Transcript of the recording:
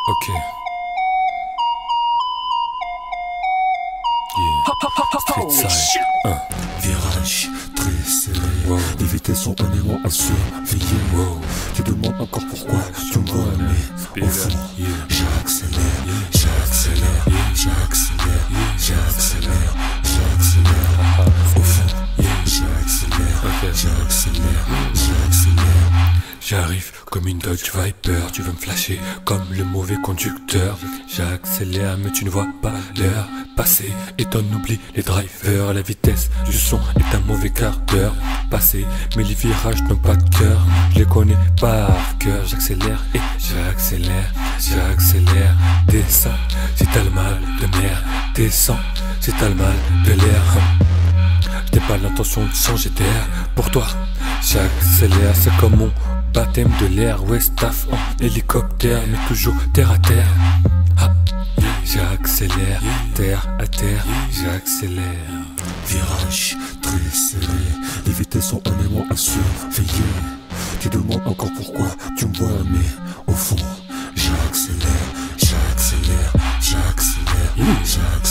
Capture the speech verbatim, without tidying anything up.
Ok. Yeah. Street side. Un Virage très serré, wow. Les vitesses sont honnêtement à surveiller. Wow. Tu demandes encore pourquoi tu me vois, mais au fond, yeah. j'accélère, yeah. j'accélère, yeah. j'accélère, yeah. j'accélère, j'accélère. Au fond, yeah. j'accélère, okay. j'accélère, j'accélère. J'arrive comme une Dodge Viper, tu veux me flasher comme le mauvais conducteur. J'accélère mais tu ne vois pas l'heure passer et t'en oublies les drivers. La vitesse du son est un mauvais quart d'heure passé, mais les virages n'ont pas de cœur. Je les connais par cœur, j'accélère et j'accélère, j'accélère. Descends si t'as le mal de mer, descends si t'as le mal de l'air. J'ai pas l'intention de changer d'air pour toi. J'accélère, c'est comme mon baptême de l'air. Westaf en hélicoptère, mais toujours terre à terre. Ah, j'accélère, terre à terre, j'accélère. Virage très serré, les vitesses sont honnêtement à surveiller. Tu demandes encore pourquoi tu me vois, mais au fond, j'accélère, j'accélère, j'accélère, j'accélère.